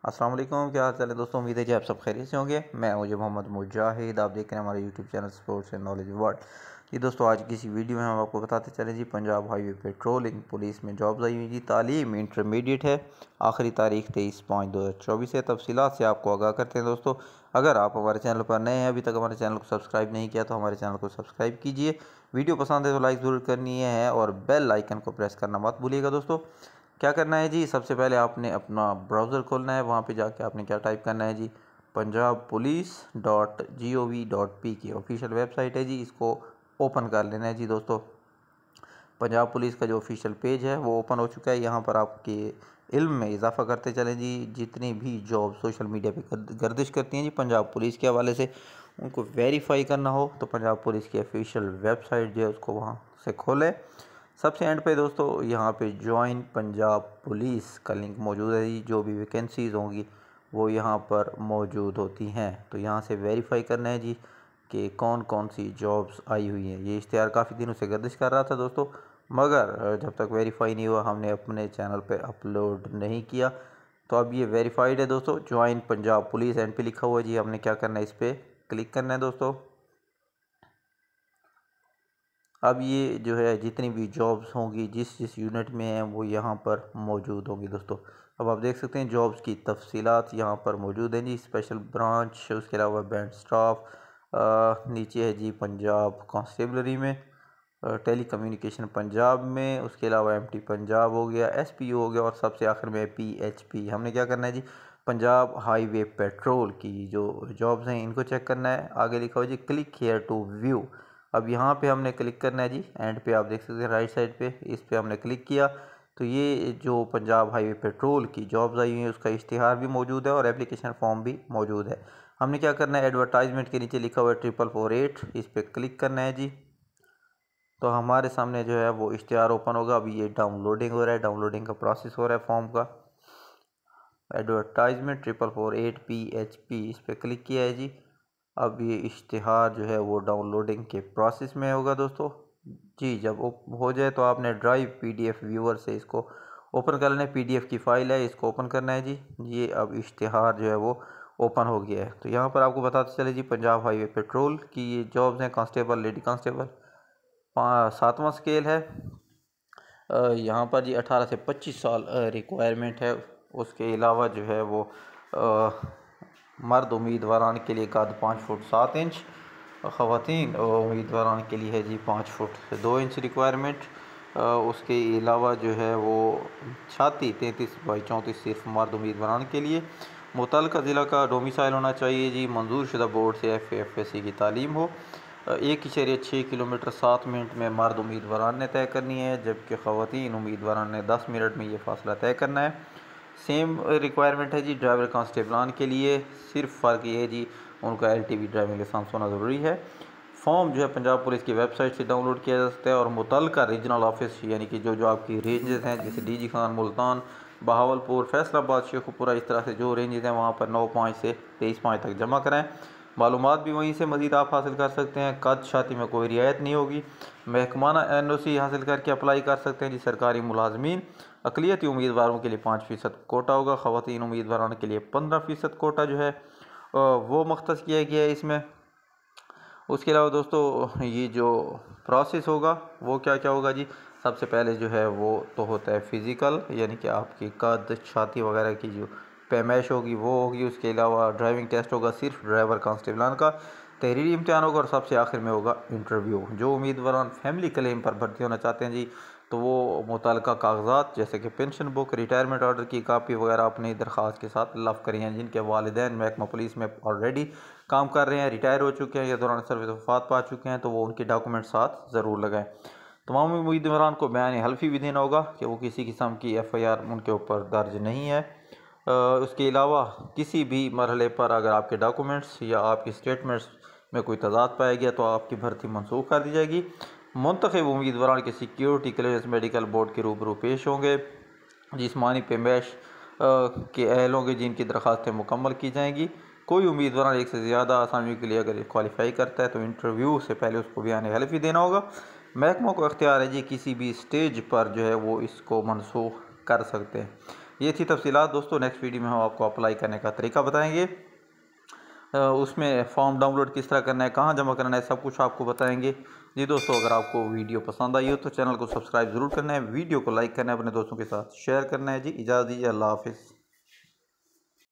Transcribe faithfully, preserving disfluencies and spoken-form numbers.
अस्सलाम वालेकुम, क्या हाल चाल है दोस्तों। उम्मीद है कि आप सब खैरियत से होंगे। मैं मुझे मोहम्मद मुजाहिद, आप देख रहे हैं हमारे YouTube channel sports and knowledge world. जी दोस्तों, आज की इसी वीडियो में हम आपको बताते चलें जी, पंजाब हाईवे पेट्रोलिंग पुलिस में जॉब्स आई हुई जी। तालीम इंटरमीडिएट है, आखिरी तारीख तेईस पाँच दो हज़ार चौबीस है। तफसीलात से आपको आगाह करते हैं दोस्तों। अगर आप हमारे चैनल पर नए हैं, अभी तक हमारे चैनल को सब्सक्राइब नहीं किया तो हमारे चैनल को सब्सक्राइब कीजिए। वीडियो पसंद है तो लाइक ज़रूर करनी है और बेल आइकन को प्रेस करना मत भूलिएगा दोस्तों। क्या करना है जी, सबसे पहले आपने अपना ब्राउज़र खोलना है। वहाँ पे जाके आपने क्या टाइप करना है जी, Punjab police dot G O V dot P की ऑफिशियल वेबसाइट है जी, इसको ओपन कर लेना है जी दोस्तों। पंजाब पुलिस का जो ऑफिशियल पेज है वो ओपन हो चुका है। यहाँ पर आपके इल्म में इजाफा करते चलें जी। जितनी भी जॉब सोशल मीडिया पे गर्दिश करती हैं जी पंजाब पुलिस के हवाले से, उनको वेरीफाई करना हो तो पंजाब पुलिस की ऑफिशियल वेबसाइट जो है उसको वहाँ से खोलें। सबसे एंड पे दोस्तों यहाँ पे ज्वाइन पंजाब पुलिस का लिंक मौजूद है जी। जो भी वैकेंसीज़ होंगी वो यहाँ पर मौजूद होती हैं, तो यहाँ से वेरीफाई करना है जी कि कौन कौन सी जॉब्स आई हुई हैं। ये इश्तिहार काफ़ी दिनों से गर्दिश कर रहा था दोस्तों, मगर जब तक वेरीफाई नहीं हुआ हमने अपने चैनल पे अपलोड नहीं किया। तो अब ये वेरीफाइड है दोस्तों, ज्वाइन पंजाब पुलिस एंड पे लिखा हुआ है जी। हमने क्या करना है, इस पर क्लिक करना है दोस्तों। अब ये जो है जितनी भी जॉब्स होंगी जिस जिस यूनिट में हैं वो यहाँ पर मौजूद होंगी दोस्तों। अब आप देख सकते हैं जॉब्स की तफसीलात यहाँ पर मौजूद हैं जी। स्पेशल ब्रांच, उसके अलावा बैंड स्टाफ, नीचे है जी पंजाब कांस्टेबलरी में, टेली कम्युनिकेशन पंजाब में, उसके अलावा एम टी पंजाब हो गया, एस पी हो गया और सबसे आखिर में पी एच पी। हमने क्या करना है जी, पंजाब हाईवे पेट्रोल की जो जॉब्स हैं इनको चेक करना है। आगे लिखा हुआ जी क्लिक हेयर टू व्यू। अब यहाँ पे हमने क्लिक करना है जी। एंड पे आप देख सकते हैं राइट साइड पे, इस पे हमने क्लिक किया तो ये जो पंजाब हाईवे पेट्रोल की जॉब्स आई हुई हैं उसका इश्तिहार भी मौजूद है और एप्लीकेशन फॉर्म भी मौजूद है। हमने क्या करना है, एडवर्टाइजमेंट के नीचे लिखा हुआ है ट्रिपल फोर एट, इस पर क्लिक करना है जी। तो हमारे सामने जो है वो इश्तिहार ओपन होगा। अभी ये डाउनलोडिंग हो रहा है, डाउनलोडिंग का प्रोसेस हो रहा है फॉर्म का। Advertisement triple four eight P H P, इस पर क्लिक किया है जी। अब ये इश्तिहार जो है वो डाउनलोडिंग के प्रोसेस में होगा दोस्तों जी। जब हो जाए तो आपने ड्राइव पीडीएफ व्यूअर से इसको ओपन कर लेना है। पीडीएफ की फ़ाइल है, इसको ओपन करना है जी। ये अब इश्तिहार जो है वो ओपन हो गया है। तो यहाँ पर आपको बताते चले जी, पंजाब हाईवे पेट्रोल की ये जॉब्स हैं। कांस्टेबल, लेडी कांस्टेबल, सातवां स्केल है। यहाँ पर जी अठारह से पच्चीस साल रिक्वायरमेंट है। उसके अलावा जो है वो आ, मर्द उम्मीदवारान के लिए कद पाँच फुट सात इंच, ख़वातीन उम्मीदवारान के लिए है जी पाँच फुट दो इंच रिक्वायरमेंट। उसके अलावा जो है वो छाती तैंतीस बाई चौंतीस सिर्फ मर्द उम्मीदवारान के लिए। मुतल्लिका ज़िला का डोमिसाइल होना चाहिए जी। मंजूर शुदा बोर्ड से एफ एफ एस सी की तालीम हो। एक इशारे छः किलोमीटर सात मिनट में मर्द उम्मीदवारान ने तय करनी है, जबकि ख़वातीन उम्मीदवारान ने दस मिनट में ये फ़ासला तय करना है। सेम रिक्वायरमेंट है जी ड्राइवर कांस्टेबलान के लिए। सिर्फ फ़र्क ये है जी उनका L T V driving licence होना ज़रूरी है। फॉर्म जो है पंजाब पुलिस की वेबसाइट से डाउनलोड किया जा सकता है और मुतल्लिका रीजनल ऑफिस यानी कि जो जो आपकी रेंजेस हैं जैसे डी जी खान, मुल्तान, बहावलपुर, फैसलाबाद, शेखुपुरा, इस तरह से जो रेंजेस हैं वहाँ पर नौ पाँच से तेईस पाँच तक जमा कराएँ। मालूमात भी वहीं से मज़ीद आप हासिल कर सकते हैं। कद छाती में कोई रियायत नहीं होगी। महकमाना एन ओ सी हासिल करके अप्लाई कर सकते हैं जी। सरकारी मुलाजमीन, अक़लियती उम्मीदवारों के लिए पाँच फ़ीसद कोटा होगा। ख़वातीन उम्मीदवारों के लिए पंद्रह फ़ीसद कोटा जो है वो मख्तस किया गया है इसमें। उसके अलावा दोस्तों ये जो प्रोसेस होगा वो क्या क्या होगा जी, सबसे पहले जो है वो तो होता है फ़िज़िकल, यानी कि आपकी कद छाती वगैरह की जो पैमाइश होगी वो होगी। उसके अलावा ड्राइविंग टेस्ट होगा सिर्फ ड्राइवर कांस्टेबलान का। तहरीरी इम्तिहान होगा और सबसे आखिर में होगा इंटरव्यू। जो उम्मीदवार फैमिली क्लेम पर भर्ती होना चाहते हैं जी, तो वो मुतल्लिका कागजात जैसे कि पेंशन बुक, रिटायरमेंट ऑर्डर की कापी वगैरह अपनी दरख्वास्त के साथ लफ करें हैं। जिनके वालिदैन महकमा पुलिस में ऑलरेडी काम कर रहे हैं, रिटायर हो चुके हैं या दौरान सर्विस वफात पा चुके हैं, तो वो उनके डॉक्यूमेंट साथ ज़रूर लगाएं। तमाम उम्मीदवारान को बयान हल्फी भी देना होगा कि वो किसी किस्म की एफ़ आई आर उनके ऊपर दर्ज नहीं है। उसके अलावा किसी भी मरहले पर अगर आपके डॉक्यूमेंट्स या आपकी स्टेटमेंट्स में कोई तजाद पाया गया तो आपकी भर्ती मनसूख कर दी जाएगी। मुंतखब उम्मीदवार के सिक्योरिटी क्लियरेंस मेडिकल बोर्ड के रूबरू पेश होंगे। जिस्मानी पेमाइश के अहल होंगे जिनकी दरख्वास्तें मुकम्मल की जाएंगी। कोई उम्मीदवार एक से ज़्यादा आसामियों के लिए अगर क्वालिफाई करता है तो इंटरव्यू से पहले उसको बयान हल्फी देना होगा। महकमा को इख्तियार है जी किसी भी स्टेज पर जो है वो इसको मनसूख कर सकते हैं। ये थी तफसीलात दोस्तों। नेक्स्ट वीडियो में हम आपको अप्लाई करने का तरीका बताएंगे, उसमें फॉर्म डाउनलोड किस तरह करना है, कहाँ जमा करना है, सब कुछ आपको बताएंगे। जी दोस्तों, अगर आपको वीडियो पसंद आई हो तो चैनल को सब्सक्राइब ज़रूर करना है, वीडियो को लाइक करना है, अपने दोस्तों के साथ शेयर करना है। जी इजाज़त दीजिए, अल्लाह हाफिज़।